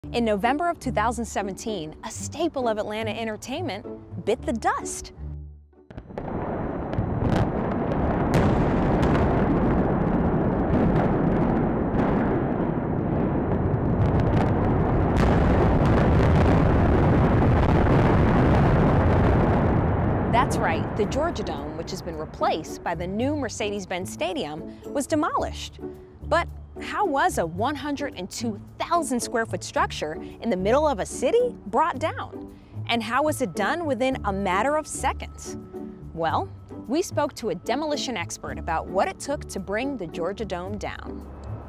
In November of 2017, a staple of Atlanta entertainment bit the dust. That's right, the Georgia Dome, which has been replaced by the new Mercedes-Benz Stadium, was demolished. But how was a 102,000 square foot structure in the middle of a city brought down? And how was it done within a matter of seconds? Well, we spoke to a demolition expert about what it took to bring the Georgia Dome down.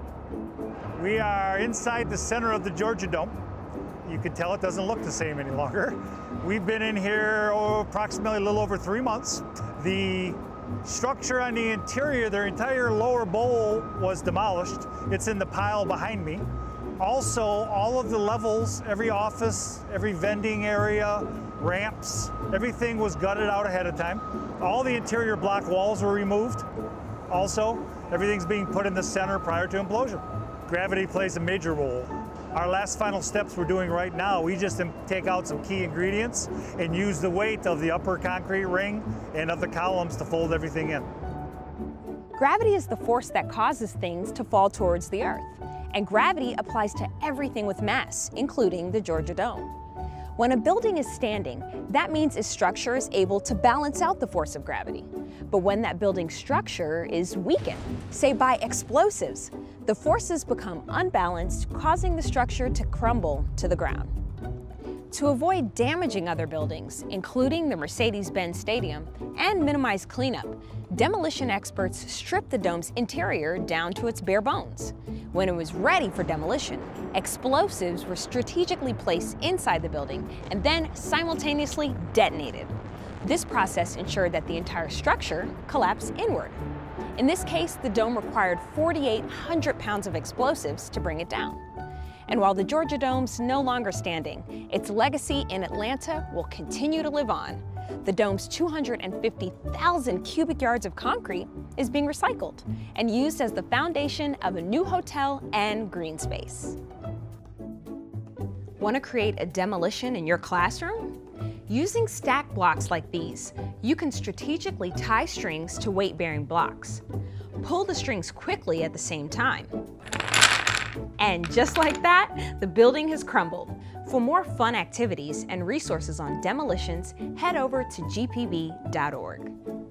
We are inside the center of the Georgia Dome. You can tell it doesn't look the same any longer. We've been in here approximately a little over 3 months. The structure on the interior, their entire lower bowl was demolished. It's in the pile behind me. Also, all of the levels, every office, every vending area, ramps, everything was gutted out ahead of time. All the interior block walls were removed. Also, everything's being put in the center prior to implosion. Gravity plays a major role. Our last final steps we're doing right now, we just take out some key ingredients and use the weight of the upper concrete ring and of the columns to fold everything in. Gravity is the force that causes things to fall towards the earth, and gravity applies to everything with mass, including the Georgia Dome. When a building is standing, that means its structure is able to balance out the force of gravity. But when that building's structure is weakened, say by explosives, the forces become unbalanced, causing the structure to crumble to the ground. To avoid damaging other buildings, including the Mercedes-Benz Stadium, and minimize cleanup, demolition experts stripped the dome's interior down to its bare bones. When it was ready for demolition, explosives were strategically placed inside the building and then simultaneously detonated. This process ensured that the entire structure collapsed inward. In this case, the dome required 4,800 pounds of explosives to bring it down. And while the Georgia Dome's no longer standing, its legacy in Atlanta will continue to live on. The dome's 250,000 cubic yards of concrete is being recycled and used as the foundation of a new hotel and green space. Want to create a demolition in your classroom? Using stack blocks like these, you can strategically tie strings to weight-bearing blocks. Pull the strings quickly at the same time. And just like that, the building has crumbled. For more fun activities and resources on demolitions, head over to gpb.org.